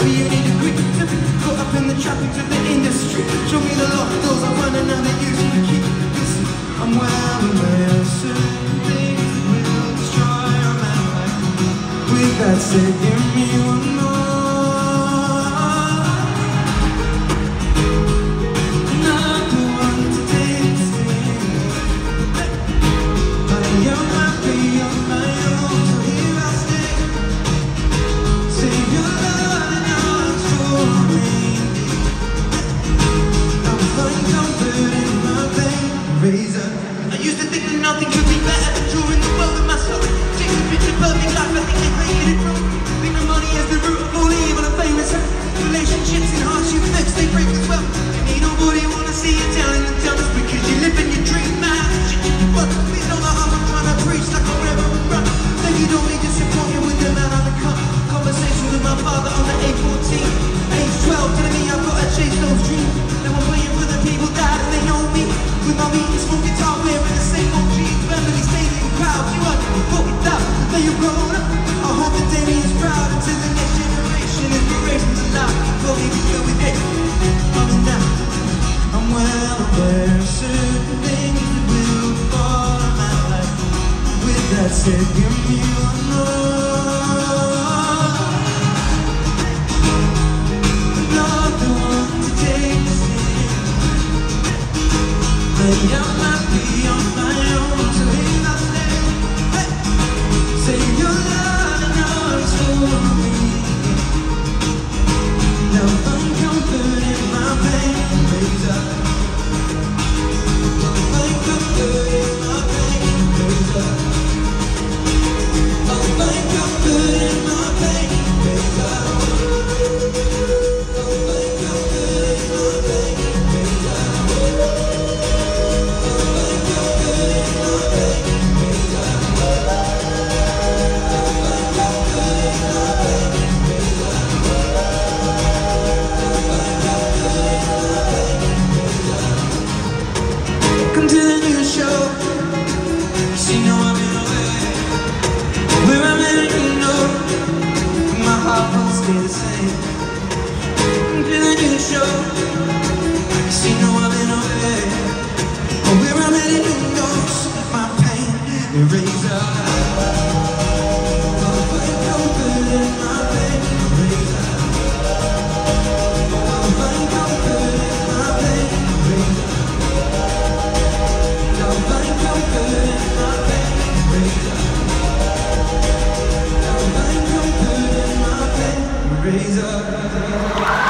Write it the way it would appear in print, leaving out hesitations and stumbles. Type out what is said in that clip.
You need a quick to be caught up in the trappings of the industry. Show me the locked doors I run and now they use you to keep busy. I'm well aware certain things will destroy a man like me. With that said, give me one more. Another one to take the sting. I am happy on my own, so here I stay. Save your love and yours for me. I'll find comfort in my pain. Razor. I used to think that nothing could be better than drawing the world with my soul. Take a picture perfect life, I think they created it wrong. Think the money is the root of all evil and famous. Relationships in hardship fix, they break as well. And ain't nobody wanna see you down in the dumps because you live in your dream, man. Shit, you can fuck. Please know the harm I'm trying to preach like a reverend run. Then you don't need to support you with the man on the cup. Conversation with my father on the A14. Age 12, telling me I've gotta chase those dreams. Now I'm playing for the people that and they know me. With my beating small guitar, wearing the same old jeans. Family stadium crowd, you want to fuck it up. Then you grown up. I hope the day is proud until the next generation. Inspirations alive. Before we can feel with it. Coming down. I'm well aware of certain things that will fall in my life. With that said, give me one more. Another one to take the stand. I am happy on my own, so here I stay. Hey! Save your love and yours for me. Now find comfort in my pain. Raise up. Find comfort in my pain. Raise up. I'll find comfort in my pain. Raise up. I'll find comfort in my pain. Raise up. Come to the new show. See, no, I'm in a way. Where I'm at, you know, my heart won't stay the same. Come to the new show. See, no, I'm in a way. Where I'm at, you know, my pain eraser. I'll find comfort in my pain eraser. I'll find comfort in my pain eraser. I'll find comfort in my pain eraser. I'll find comfort in my pain eraser.